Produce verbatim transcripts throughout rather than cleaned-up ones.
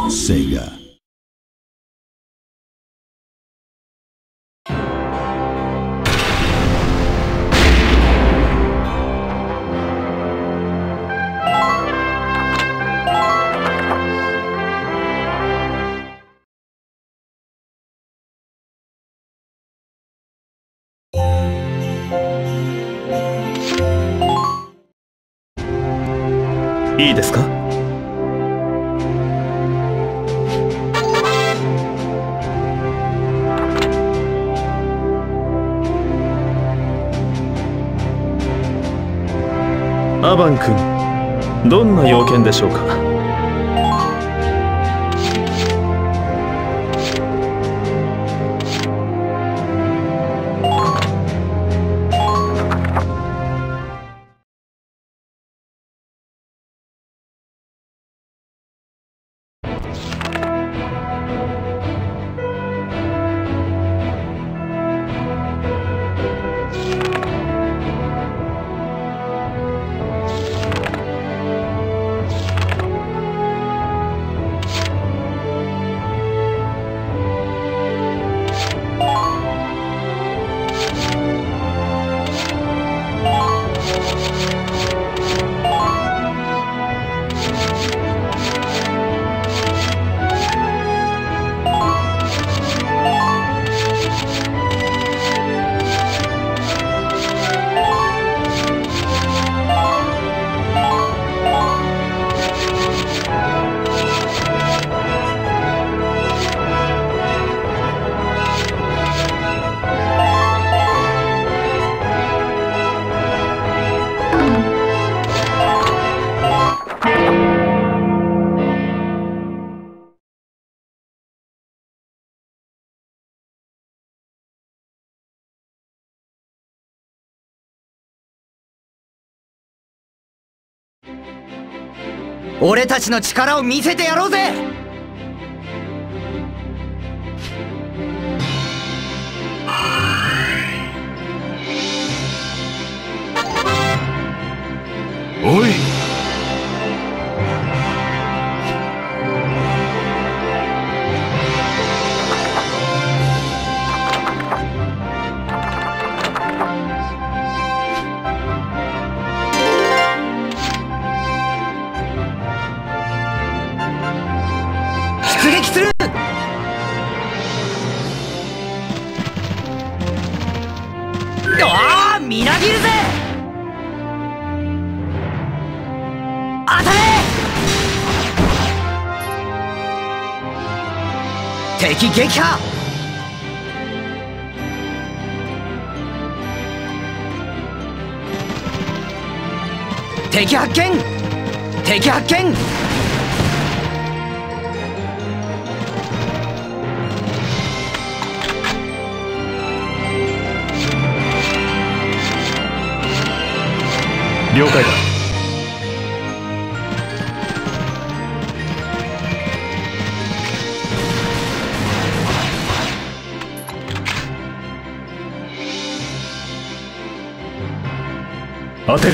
Sega. Sega. いいですか？アバン君、どんな用件でしょうか？ 俺たちの力を見せてやろうぜ。 おい、 出撃する。ああ、みなぎるぜ。当たれ。敵撃破。敵発見。敵発見。 了解だ。当てる。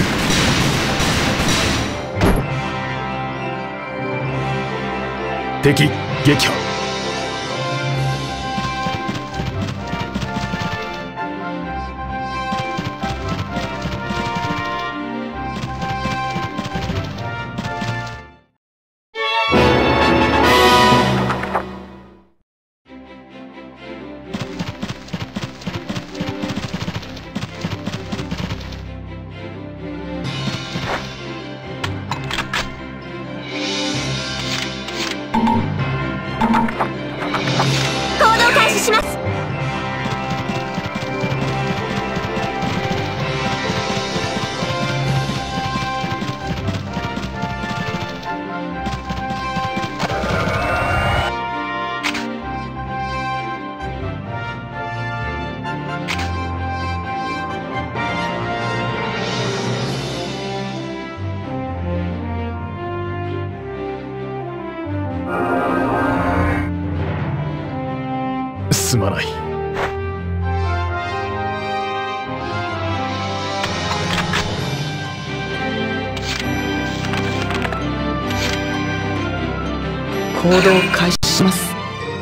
敵撃破。 します。 すまない。 行動開始します。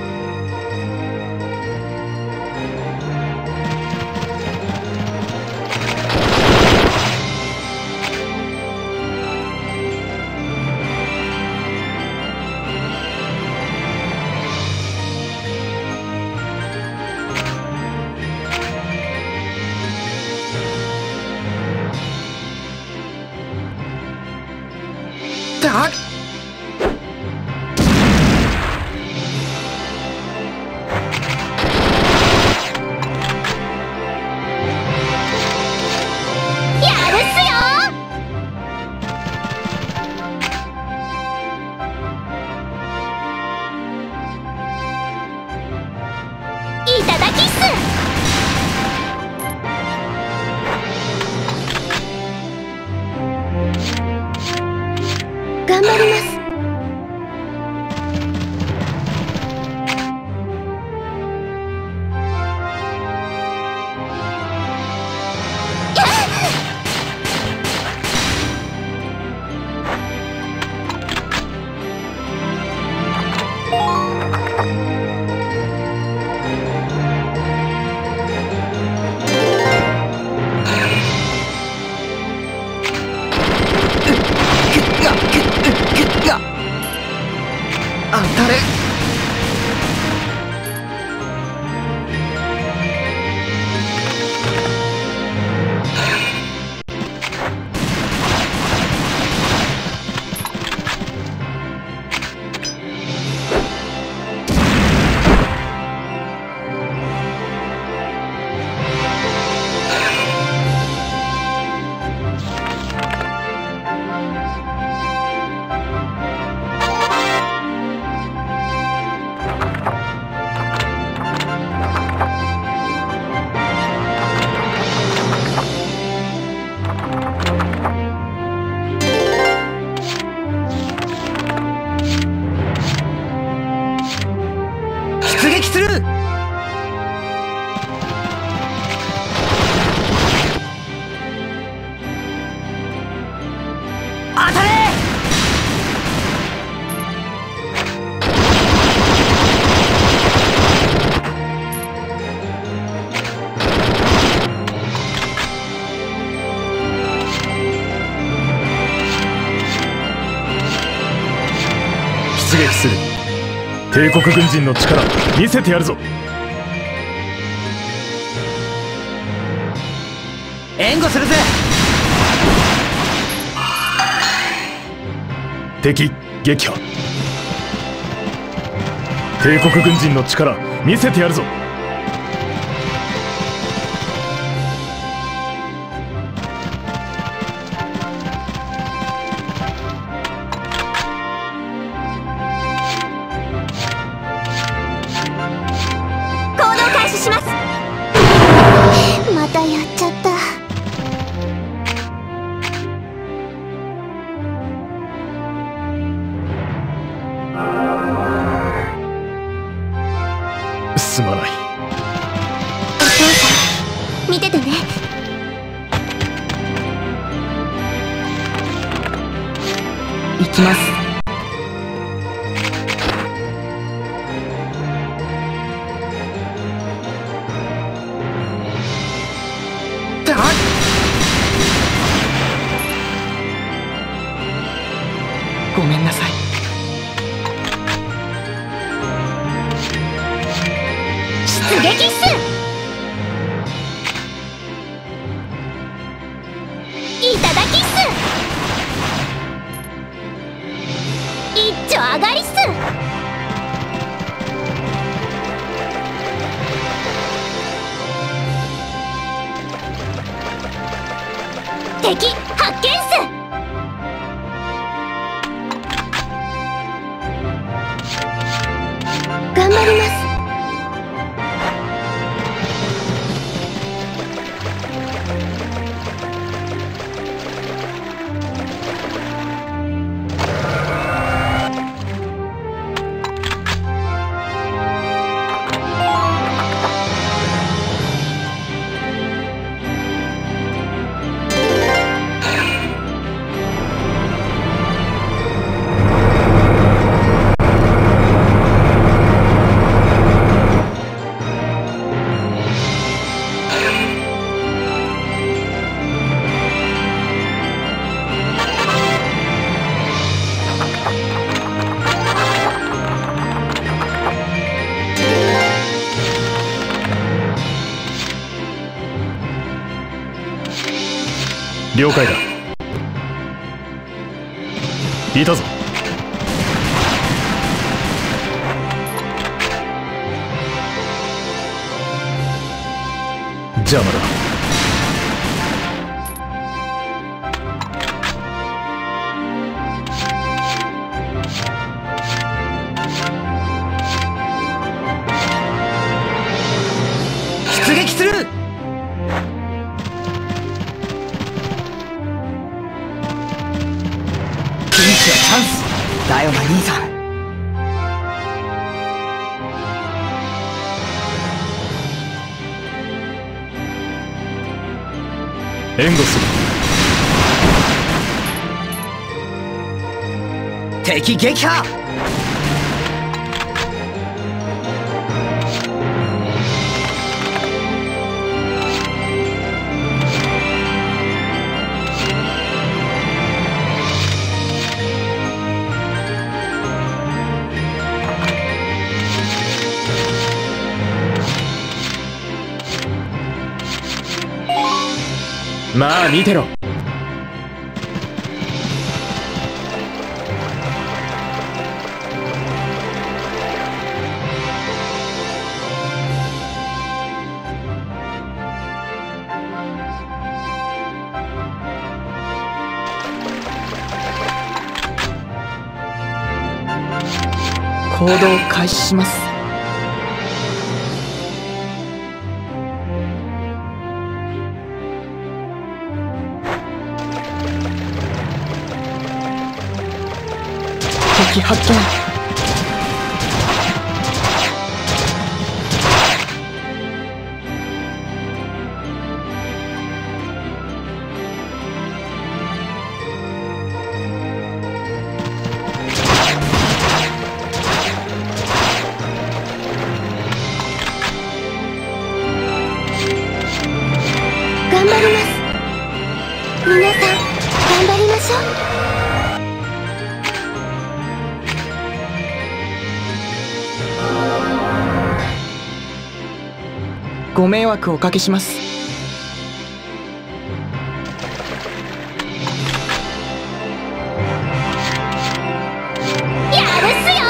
だっいただきっす。頑張ります。 当たれ。出撃する。当たれ。 出撃する。帝国軍人の力見せてやるぞ。 援護するぜ。 敵撃破。帝国軍人の力見せてやるぞ。 します。またやっちゃった。 すまない。 お父さん見ててね。 行きます。ごめんなさい。 出撃っす。いただきっす。一丁上がりっす。敵発見っす。頑張ります。 了解だ。いたぞ。邪魔だ。 出撃する。ピンチはチャンスだよな兄さん。 援護する。 敵撃破。 まあ見てろ。 行動開始します。敵発見。 頑張ります。皆さん頑張りましょう。 ご迷惑をおかけします。 やるっすよ。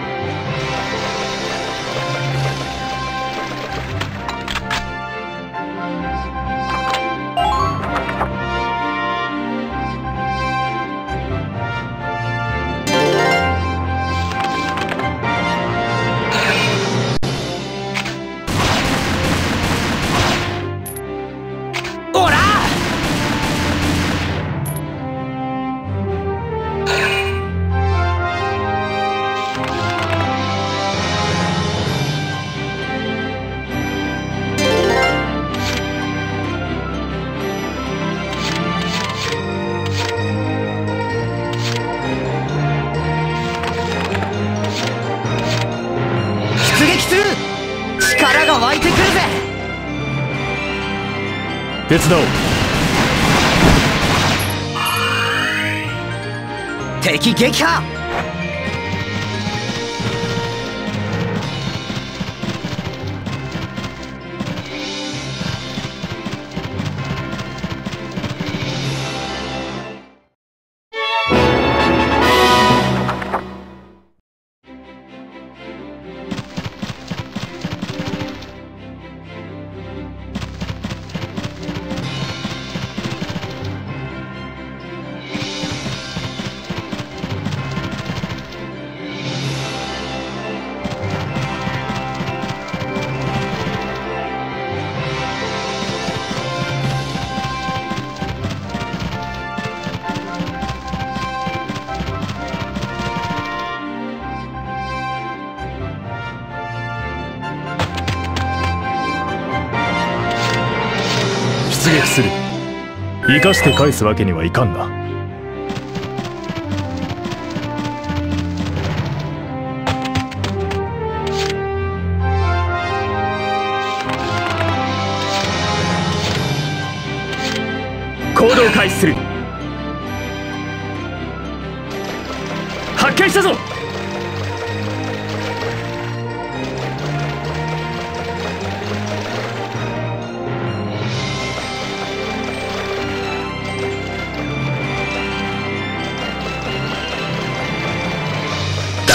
オラ出撃する。力が湧いてくるぜ。 手伝おう。 敵撃破。 出撃する。生かして返すわけにはいかんな。行動開始する。発見したぞ。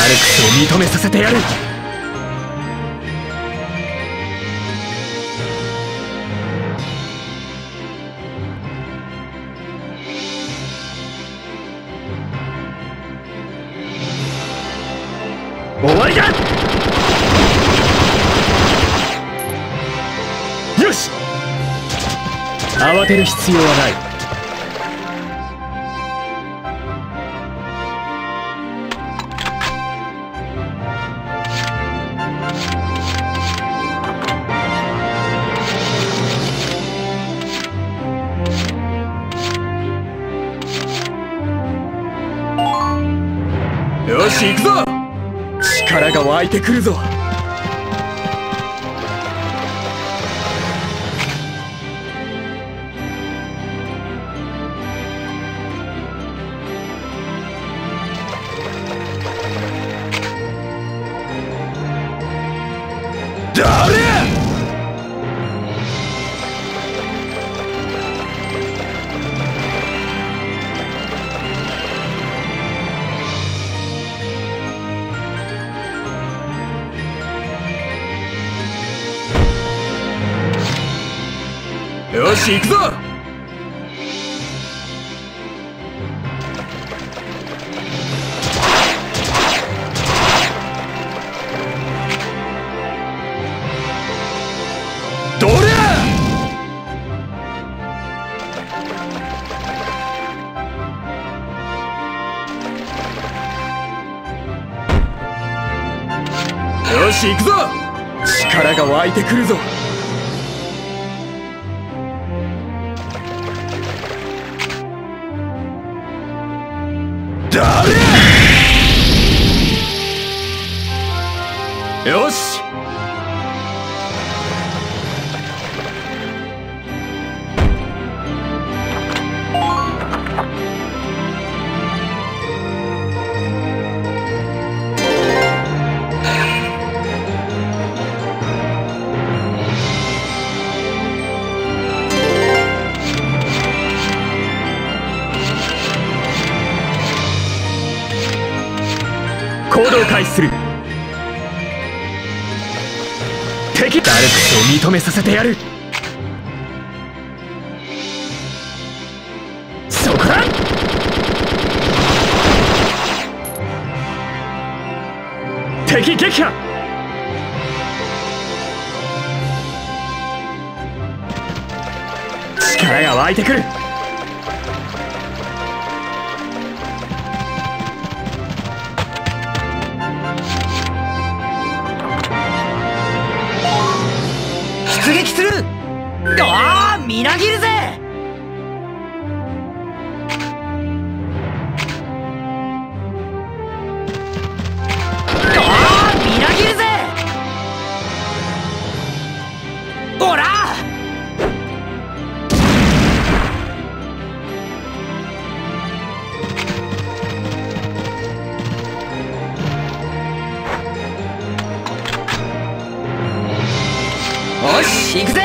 ダルクスを認めさせてやる。終わりだ。よし、慌てる必要はない。よし、行くぞ。力が湧いてくるぞ。誰？よし、行くぞ。どりゃ。よし、行くぞ。力が湧いてくるぞ。誰？よし。行動開始する。敵ダルクスを認めさせてやる。そこだ。敵撃破。力が湧いてくる。出撃する。ああ、みなぎるぜ。ああ、みなぎるぜ。おら。よし、行くぜ。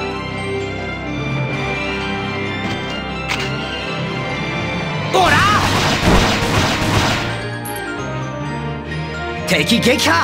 おら。敵撃破。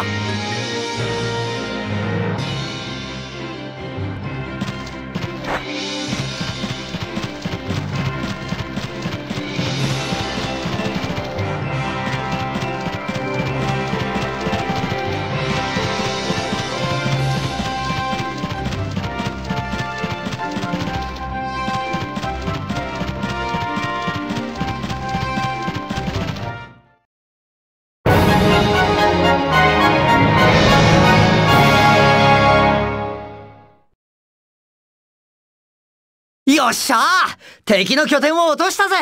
よっしゃー、敵の拠点を落としたぜ。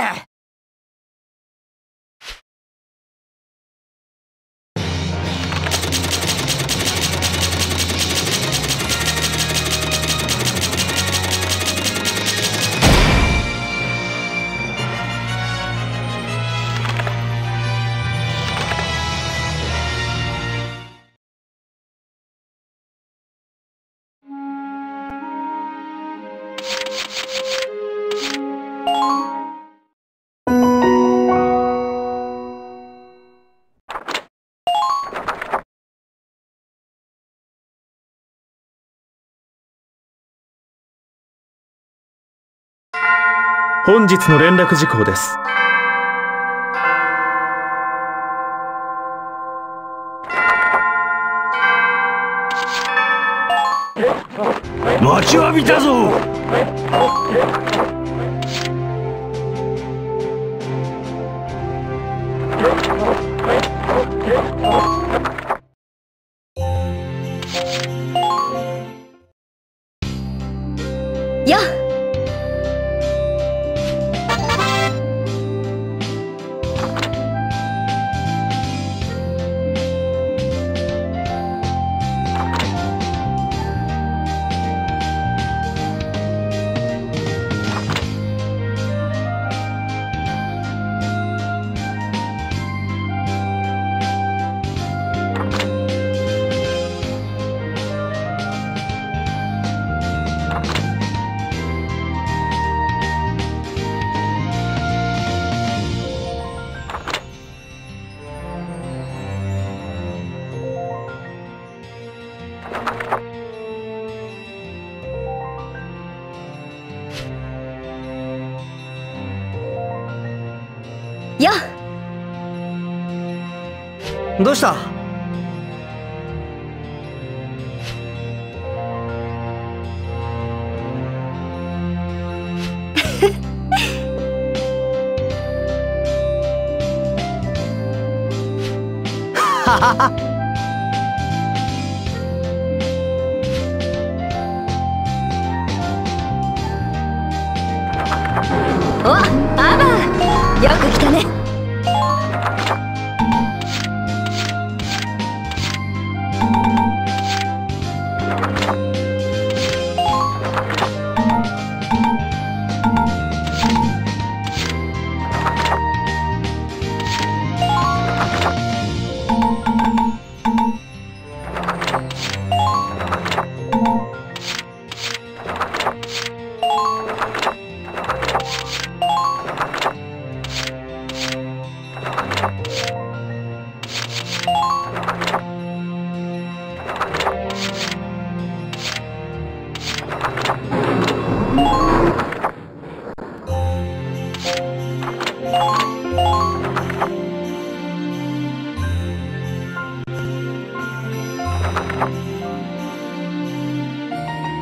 本日の連絡事項です。 待ちわびたぞ。 よっ。よっ。 どうした？ははは。 お、アバー、よく来たね。